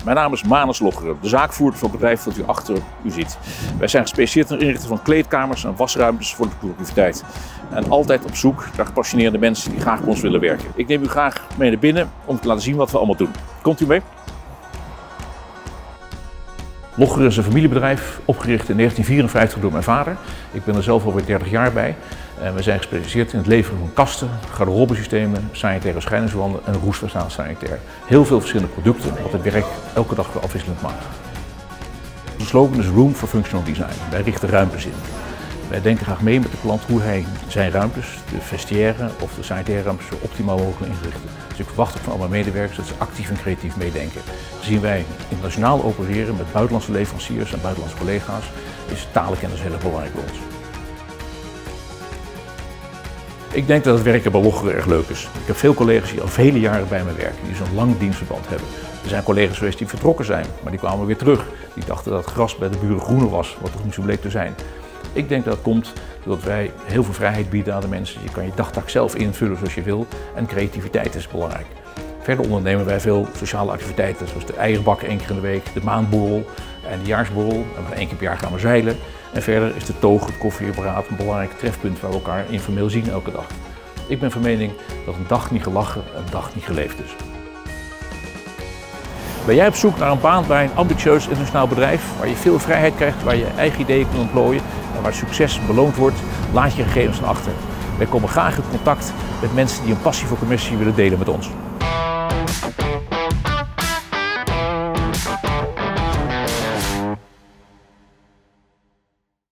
Mijn naam is Manus Loggeren, de zaakvoerder van het bedrijf dat u achter u ziet. Wij zijn gespecialiseerd in het inrichten van kleedkamers en wasruimtes voor de productiviteit. En altijd op zoek naar gepassioneerde mensen die graag bij ons willen werken. Ik neem u graag mee naar binnen om te laten zien wat we allemaal doen. Komt u mee? Loggeren is een familiebedrijf, opgericht in 1954 door mijn vader. Ik ben er zelf alweer 30 jaar bij. En we zijn gespecialiseerd in het leveren van kasten, garderobesystemen, sanitaire scheidingswanden en roestverstaand sanitair. Heel veel verschillende producten, wat het werk elke dag weer afwisselend maakt. Onze slogan is Room for Functional Design. Wij richten ruimtes in. Wij denken graag mee met de klant hoe hij zijn ruimtes, de vestiaire of de sanitaire ruimtes, zo optimaal mogelijk inrichten. Dus ik verwacht ook van alle medewerkers dat ze actief en creatief meedenken. Gezien wij internationaal opereren met buitenlandse leveranciers en buitenlandse collega's, is talenkennis heel erg belangrijk voor ons. Ik denk dat het werken bij Loggeren erg leuk is. Ik heb veel collega's die al vele jaren bij me werken, die zo'n lang dienstverband hebben. Er zijn collega's geweest die vertrokken zijn, maar die kwamen weer terug. Die dachten dat het gras bij de buren groener was, wat toch niet zo bleek te zijn. Ik denk dat het komt doordat wij heel veel vrijheid bieden aan de mensen. Je kan je dagtaak zelf invullen zoals je wil en creativiteit is belangrijk. Verder ondernemen wij veel sociale activiteiten zoals de eierbak 1 keer in de week, de maandborrel en de jaarsborrel. En 1 keer per jaar gaan we zeilen. En verder is de toog, het koffieapparaat, een belangrijk trefpunt waar we elkaar informeel zien elke dag. Ik ben van mening dat een dag niet gelachen, een dag niet geleefd is. Ben jij op zoek naar een baan bij een ambitieus internationaal bedrijf waar je veel vrijheid krijgt, waar je eigen ideeën kunt ontplooien en waar succes beloond wordt? Laat je gegevens achter. Wij komen graag in contact met mensen die een passie voor commercie willen delen met ons.